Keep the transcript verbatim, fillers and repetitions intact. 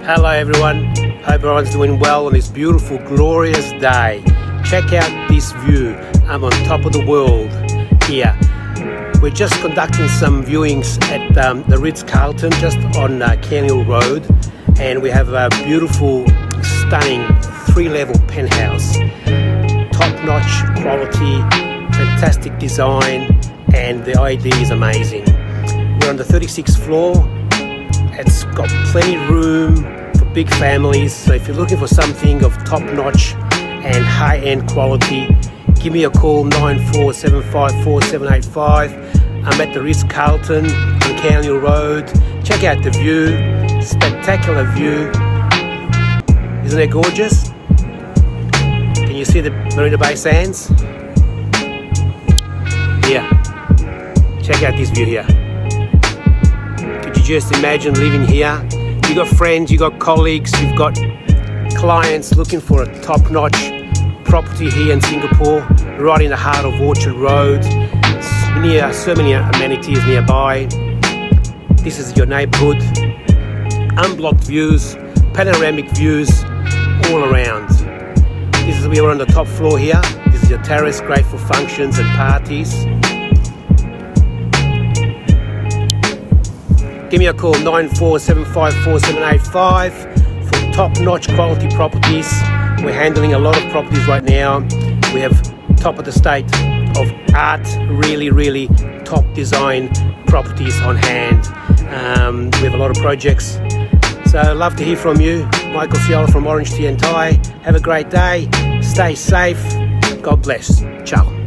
Hello everyone, hope everyone's doing well on this beautiful, glorious day. Check out this view. I'm on top of the world here. We're just conducting some viewings at um, the Ritz-Carlton just on uh, Canning Road, and we have a beautiful, stunning three-level penthouse. Top-notch quality, fantastic design, and the I D is amazing. We're on the thirty-sixth floor. It's got plenty of room for big families, so if you're looking for something of top-notch and high-end quality, give me a call, nine four seven five four seven eight five. I'm at the Ritz-Carlton on Canning Road. Check out the view, spectacular view. Isn't it gorgeous? Can you see the Marina Bay Sands? Here, check out this view here. Could you just imagine living here? You got friends, you got colleagues, you've got clients looking for a top-notch property here in Singapore, right in the heart of Orchard Road. It's near so many amenities nearby. This is your neighborhood. Unblocked views, panoramic views all around. This is we are on the top floor here. This is your terrace, great for functions and parties. Give me a call, nine four seven five four seven eight five for top-notch quality properties. We're handling a lot of properties right now. We have top of the state of art, really, really top design properties on hand. Um, we have a lot of projects. So I'd love to hear from you. Michael Fiala from Orange Tea and Thai. Have a great day. Stay safe. God bless. Ciao.